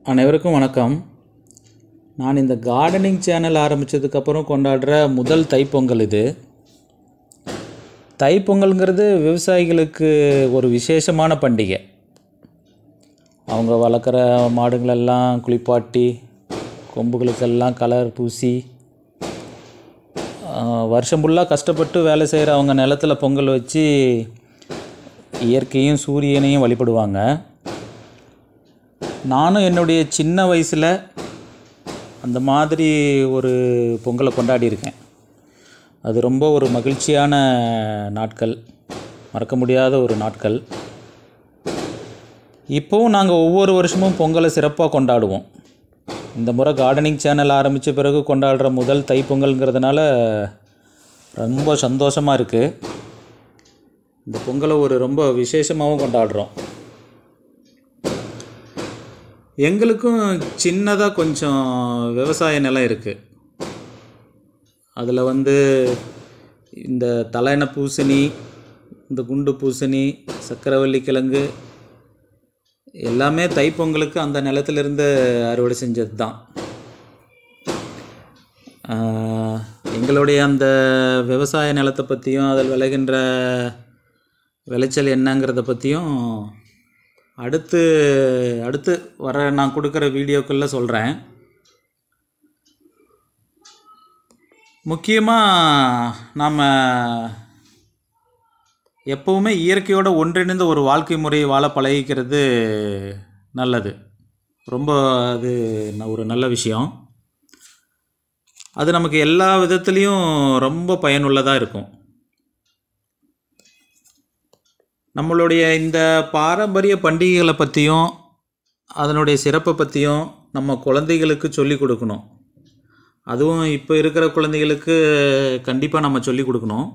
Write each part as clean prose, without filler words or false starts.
அனைவருக்கும் வணக்கம். நான் இந்த கார்டனிங் சேனல் ஆரம்பித்ததுக்கப்புறம் கொண்டாடுற முதல் தைப்பொங்கல் இது. தைப்பொங்கல்ங்கிறது விவசாயிகளுக்கு ஒரு விசேஷமான பண்டிகை. அவங்க வளர்க்குற மாடுங்களெல்லாம் குளிப்பாட்டி கொம்புகளுக்கெல்லாம் கலர் பூசி வருஷம் ஃபுல்லாக கஷ்டப்பட்டு வேலை செய்கிற அவங்க நிலத்தில் பொங்கல் வச்சு இயற்கையும் சூரியனையும் வழிபடுவாங்க. நானும் என்னுடைய சின்ன வயசில் அந்த மாதிரி ஒரு பொங்கலை கொண்டாடியிருக்கேன். அது ரொம்ப ஒரு மகிழ்ச்சியான நாட்கள், மறக்க முடியாத ஒரு நாட்கள். இப்போவும் நாங்கள் ஒவ்வொரு வருஷமும் பொங்கலை சிறப்பாக கொண்டாடுவோம். இந்த முறை கார்டனிங் சேனல் ஆரம்பித்த பிறகு கொண்டாடுற முதல் தைப்பொங்கல்ங்கிறதுனால ரொம்ப சந்தோஷமாக இருக்குது. இந்த பொங்கலை ஒரு ரொம்ப விசேஷமாகவும் கொண்டாடுறோம். எங்களுக்கும் சின்னதாக கொஞ்சம் விவசாய நிலம் இருக்குது. அதில் இந்த தலையணை பூசணி, இந்த குண்டு பூசணி, சக்கரவள்ளி கிழங்கு எல்லாமே தைப்பொங்கலுக்கு அந்த நிலத்திலிருந்து அறுவடை செஞ்சது தான். எங்களுடைய அந்த விவசாய நிலத்தை பற்றியும் அதில் விளைகின்ற விளைச்சல் என்னங்கிறத பற்றியும் அடுத்து வர நான் கொடுக்குற வீடியோக்களில் சொல்கிறேன். முக்கியமாக நாம் எப்போவுமே இயற்கையோடு ஒன்றிணைந்த ஒரு வாழ்க்கை முறையை வாழ பழகிக்கிறது நல்லது. ரொம்ப அது ஒரு நல்ல விஷயம். அது நமக்கு எல்லா விதத்துலேயும் ரொம்ப பயனுள்ளதாக இருக்கும். நம்மளுடைய இந்த பாரம்பரிய பண்டிகைகளை பற்றியும் அதனுடைய சிறப்பை பற்றியும் நம்ம குழந்தைகளுக்கு சொல்லிக் கொடுக்கணும். அதுவும் இப்போ இருக்கிற குழந்தைகளுக்கு கண்டிப்பாக நம்ம சொல்லிக் கொடுக்கணும்.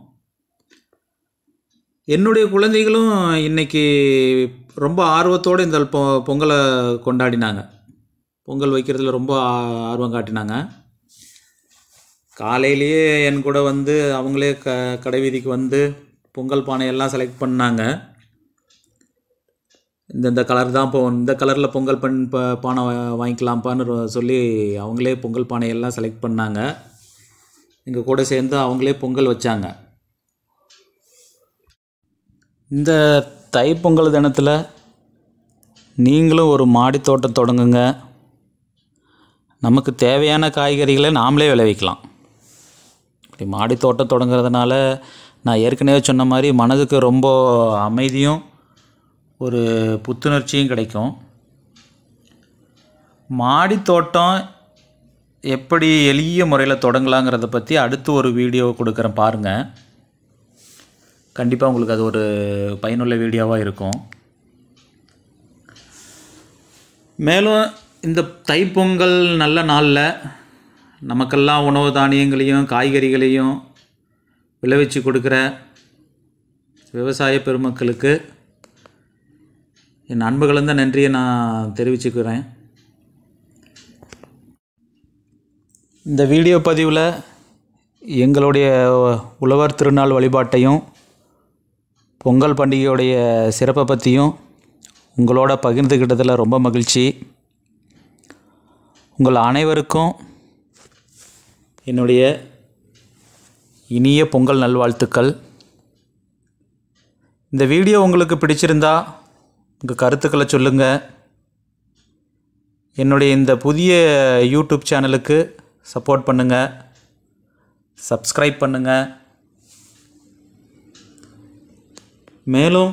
என்னுடைய குழந்தைகளும் இன்றைக்கி ரொம்ப ஆர்வத்தோடு இந்த பொங்கலை கொண்டாடினாங்க. பொங்கல் வைக்கிறதுல ரொம்ப ஆர்வம் காட்டினாங்க. காலையிலேயே என் கூட அவங்களே கடை வீதிக்கு பொங்கல் பானையெல்லாம் செலக்ட் பண்ணாங்க. இந்த கலர் தான் இந்த கலரில் பொங்கல் பானை வாங்கிக்கலாம்ப்பான்னு சொல்லி அவங்களே பொங்கல் பானையெல்லாம் செலக்ட் பண்ணாங்க. எங்கள் கூட சேர்ந்து அவங்களே பொங்கல் வச்சாங்க. இந்த தைப்பொங்கல் தினத்தில் நீங்களும் ஒரு மாடி தோட்டம் தொடங்குங்க. நமக்கு தேவையான காய்கறிகளை நாமளே விளைவிக்கலாம். இப்படி மாடி தோட்டம் தொடங்குறதுனால நான் ஏற்கனவே சொன்ன மாதிரி மனதுக்கு ரொம்ப அமைதியும் ஒரு புத்துணர்ச்சியும் கிடைக்கும். மாடி தோட்டம் எப்படி எளிய முறையில் தொடங்கலாங்கிறத பற்றி அடுத்து ஒரு வீடியோ கொடுக்குறேன், பாருங்கள். கண்டிப்பாக உங்களுக்கு அது ஒரு பயனுள்ள வீடியோவாக இருக்கும். மேலும் இந்த தைப்பொங்கல் நல்ல நாளில் நமக்கெல்லாம் உணவு தானியங்களையும் காய்கறிகளையும் விளைவிச்சு கொடுக்குற விவசாய பெருமக்களுக்கு என் அன்பு கலந்த நன்றியை நான் தெரிவிச்சுக்கிறேன். இந்த வீடியோ பதிவில் எங்களுடைய உழவர் திருநாள் வழிபாட்டையும் பொங்கல் பண்டிகையுடைய சிறப்பை பற்றியும் உங்களோட பகிர்ந்துக்கிட்டதில் ரொம்ப மகிழ்ச்சி. உங்கள் அனைவருக்கும் என்னுடைய இனிய பொங்கல் நல்வாழ்த்துக்கள். இந்த வீடியோ உங்களுக்கு பிடிச்சிருந்தா உங்கள் கருத்துக்களை சொல்லுங்கள். என்னுடைய இந்த புதிய யூடியூப் சேனலுக்கு சப்போர்ட் பண்ணுங்கள், சப்ஸ்கிரைப் பண்ணுங்கள். மேலும்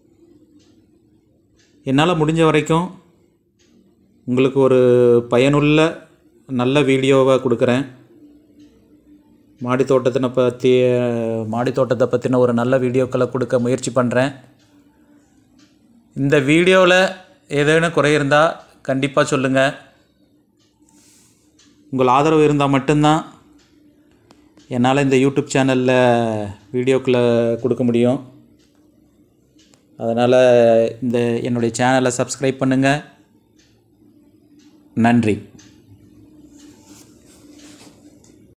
என்னால் முடிஞ்ச வரைக்கும் உங்களுக்கு ஒரு பயனுள்ள நல்ல வீடியோவை கொடுக்குறேன். மாடி தோட்டத்தை பற்றின ஒரு நல்ல வீடியோக்களை கொடுக்க முயற்சி பண்ணுறேன். இந்த வீடியோவில் ஏதேனும் குறை இருந்தால் கண்டிப்பாக சொல்லுங்கள். உங்கள் ஆதரவு இருந்தால் மட்டும்தான் என்னால் இந்த யூடியூப் சேனலில் வீடியோக்களை கொடுக்க முடியும். அதனால் என்னுடைய சேனலை சப்ஸ்கிரைப் பண்ணுங்கள். நன்றி.